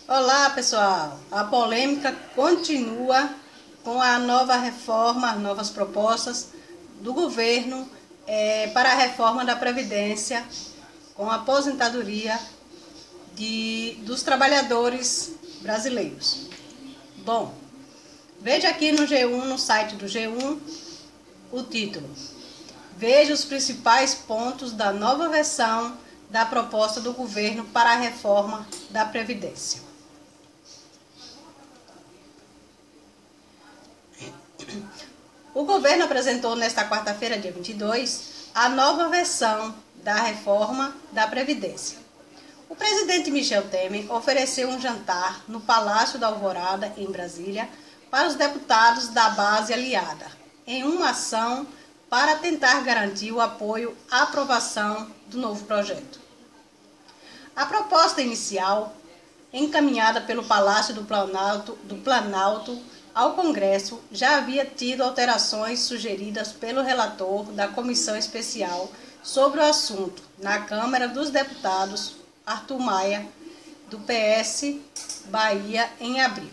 Olá, pessoal. A polêmica continua com a nova reforma, as novas propostas do governo para a reforma da Previdência, com a aposentadoria dos trabalhadores brasileiros. Bom, veja aqui no G1, no site do G1, o título. Veja os principais pontos da nova versão da proposta do governo para a reforma da Previdência. O governo apresentou nesta quarta-feira, dia 22, a nova versão da reforma da Previdência. O presidente Michel Temer ofereceu um jantar no Palácio da Alvorada, em Brasília, para os deputados da base aliada, em uma ação para tentar garantir o apoio à aprovação do novo projeto. A proposta inicial, encaminhada pelo Palácio do Planalto ao Congresso, já havia tido alterações sugeridas pelo relator da Comissão Especial sobre o assunto na Câmara dos Deputados, Arthur Maia, do PS Bahia, em abril.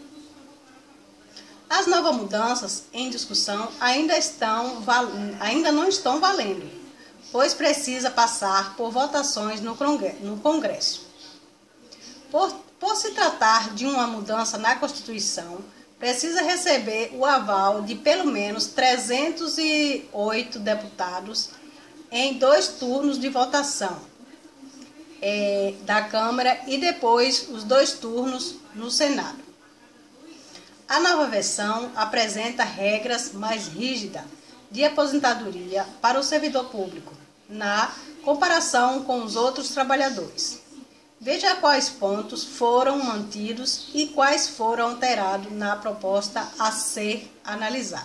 As novas mudanças em discussão ainda não estão valendo, pois precisa passar por votações no Congresso. Por se tratar de uma mudança na Constituição, precisa receber o aval de pelo menos 308 deputados em 2 turnos de votação da Câmara e depois os 2 turnos no Senado. A nova versão apresenta regras mais rígidas de aposentadoria para o servidor público, na comparação com os outros trabalhadores. Veja quais pontos foram mantidos e quais foram alterados na proposta a ser analisada.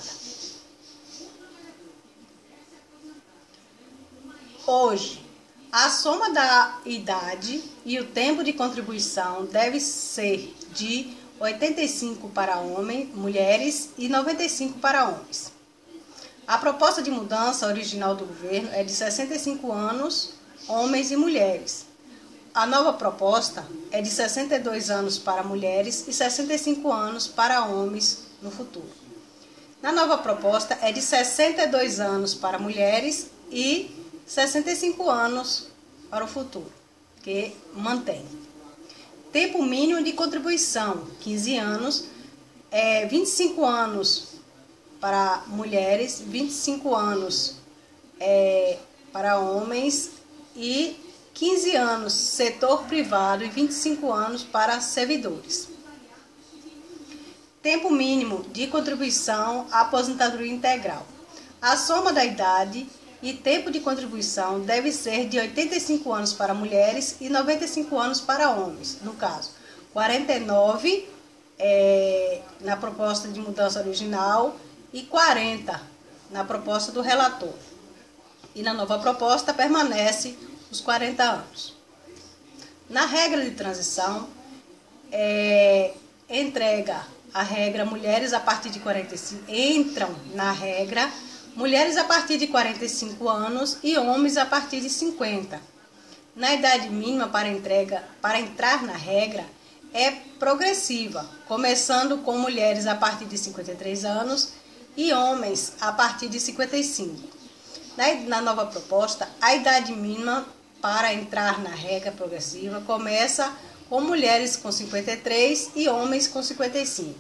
Hoje, a soma da idade e o tempo de contribuição deve ser de 85 para mulheres e 95 para homens. A proposta de mudança original do governo é de 65 anos, homens e mulheres. A nova proposta é de 62 anos para mulheres e 65 anos para homens no futuro. Na nova proposta é de 62 anos para mulheres e 65 anos para o futuro, que mantém. Tempo mínimo de contribuição, 15 anos, 25 anos para mulheres, 25 anos para homens e 15 anos setor privado e 25 anos para servidores. Tempo mínimo de contribuição à aposentadoria integral. A soma da idade e tempo de contribuição deve ser de 85 anos para mulheres e 95 anos para homens. No caso, 49 na proposta de mudança original e 40 na proposta do relator. E na nova proposta permanece os 40 anos. Na regra de transição, entrega a regra mulheres a partir de 45, entram na regra mulheres a partir de 45 anos e homens a partir de 50. Na idade mínima para entrar na regra é progressiva, começando com mulheres a partir de 53 anos e homens a partir de 55. Na nova proposta, a idade mínima para entrar na regra progressiva começa com mulheres com 53 e homens com 55.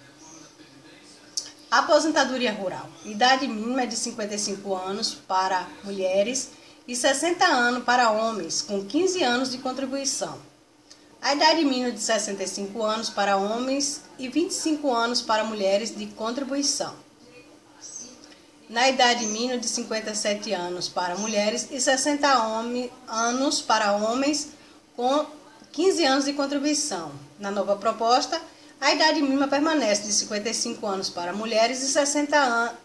Aposentadoria rural. Idade mínima é de 55 anos para mulheres e 60 anos para homens, com 15 anos de contribuição. A idade mínima de 65 anos para homens e 25 anos para mulheres de contribuição. Na idade mínima de 57 anos para mulheres e 60 anos para homens com 15 anos de contribuição. Na nova proposta, a idade mínima permanece de 55 anos para mulheres e 60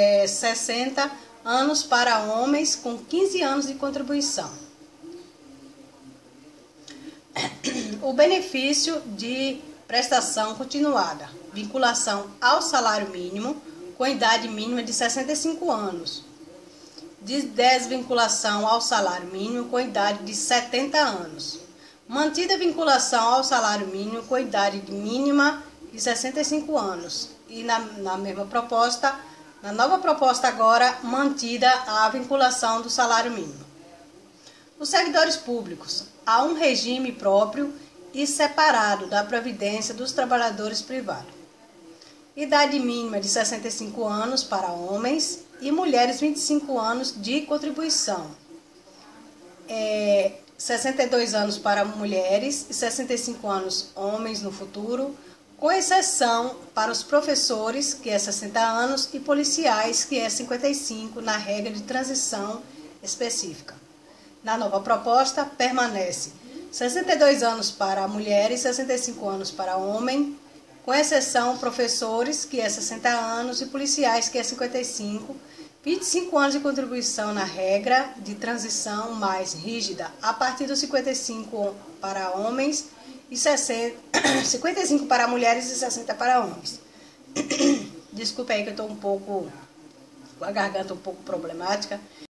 anos para homens com 15 anos de contribuição. O benefício de prestação continuada, vinculação ao salário mínimo, com idade mínima de 65 anos, de desvinculação ao salário mínimo com idade de 70 anos, Mantida a vinculação ao salário mínimo com idade mínima de 65 anos. E na mesma proposta, na nova proposta agora, mantida a vinculação do salário mínimo. Os servidores públicos, há um regime próprio e separado da previdência dos trabalhadores privados. Idade mínima de 65 anos para homens e mulheres 25 anos de contribuição. 62 anos para mulheres e 65 anos homens no futuro, com exceção para os professores, que é 60 anos, e policiais, que é 55, na regra de transição específica. Na nova proposta, permanece 62 anos para mulheres e 65 anos para homem, com exceção professores, que é 60 anos, e policiais, que é 55, 25 anos de contribuição na regra de transição mais rígida, a partir dos 55 para homens e 55 para mulheres e 60 para homens. Desculpa aí que eu estou um pouco com a garganta um pouco problemática.